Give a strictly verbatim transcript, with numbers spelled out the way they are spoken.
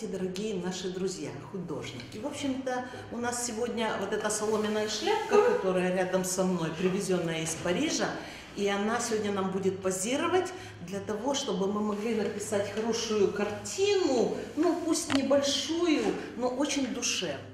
Здравствуйте, дорогие наши друзья, художники. В общем-то, у нас сегодня вот эта соломенная шляпка, которая рядом со мной, привезенная из Парижа, и она сегодня нам будет позировать для того, чтобы мы могли написать хорошую картину, ну пусть небольшую, но очень душевную.